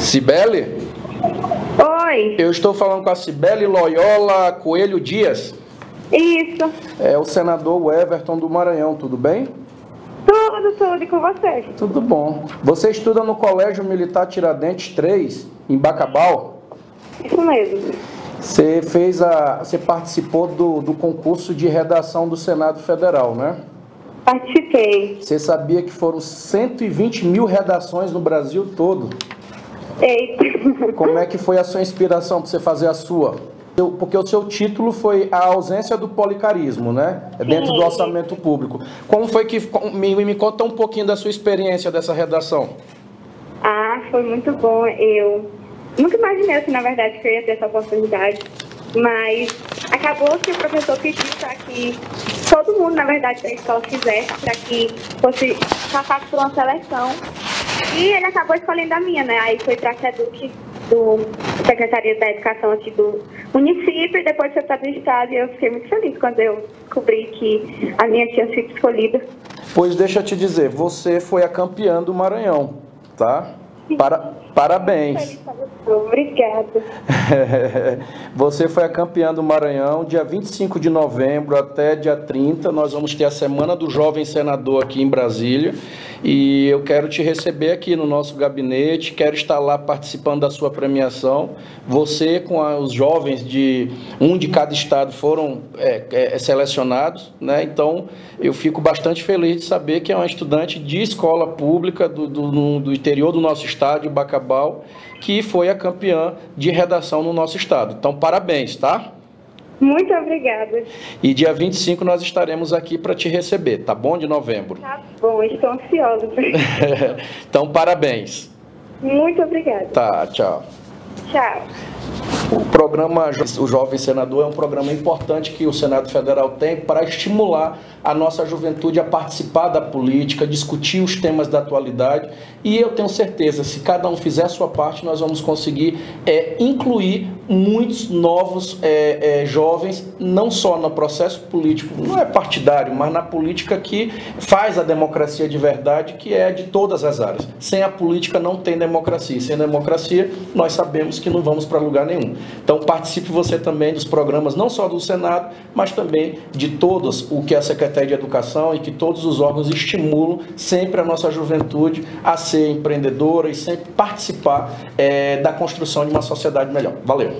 Cibele? Oi. Eu estou falando com a Cibele Loyola Coelho Dias. Isso. É o senador Everton do Maranhão, tudo bem? Tudo, e com você? Tudo bom. Você estuda no Colégio Militar Tiradentes 3, em Bacabal? Isso mesmo. Você participou do concurso de redação do Senado Federal, né? Participei. Você sabia que foram 120 mil redações no Brasil todo? Eita. Como é que foi a sua inspiração para você fazer a sua? Porque o seu título foi A Ausência do Policarismo, né? Dentro do orçamento público. Como foi que... Me conta um pouquinho da sua experiência dessa redação. Foi muito bom. Eu nunca imaginei, assim, na verdade, que eu ia ter essa oportunidade. Mas acabou que o professor pediu para que todo mundo, na verdade, da escola fizesse, para que fosse passado por uma seleção. E ele acabou escolhendo a minha, né? Aí foi para a SEDUC, do Secretaria da Educação aqui do município, e depois foi para do estado, e eu fiquei muito feliz quando eu descobri que a minha tinha sido escolhida. Pois deixa eu te dizer, você foi a campeã do Maranhão, tá? Parabéns. Obrigada. Você foi a campeã do Maranhão, dia 25 de novembro até dia 30, nós vamos ter a Semana do Jovem Senador aqui em Brasília, e eu quero te receber aqui no nosso gabinete, quero estar lá participando da sua premiação. Você com os jovens de cada estado foram selecionados, né? Então eu fico bastante feliz de saber que é uma estudante de escola pública do interior do nosso estado, de Bacabal, que foi a campeã de redação no nosso estado. Então, parabéns, tá? Muito obrigada. E dia 25 nós estaremos aqui para te receber, tá bom? De novembro. Tá bom, estou ansiosa. Então, parabéns. Muito obrigada. Tá, tchau. Tchau. O programa O Jovem Senador é um programa importante que o Senado Federal tem para estimular a nossa juventude a participar da política, discutir os temas da atualidade, e eu tenho certeza, se cada um fizer a sua parte, nós vamos conseguir incluir muitos novos jovens, não só no processo político, não é partidário, mas na política que faz a democracia de verdade, que é de todas as áreas. Sem a política não tem democracia, sem democracia nós sabemos que não vamos para lugar nenhum. Então participe você também dos programas, não só do Senado, mas também de todos o que a Secretaria de Educação e que todos os órgãos estimulam sempre a nossa juventude a ser empreendedora e sempre participar da construção de uma sociedade melhor. Valeu!